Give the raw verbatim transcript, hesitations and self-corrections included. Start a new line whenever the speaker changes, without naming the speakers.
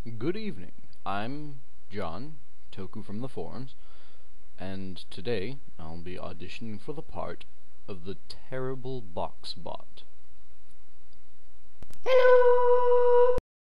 Good evening. I'm John, Toku from the forums, and today I'll be auditioning for the part of the terrible Boxbot.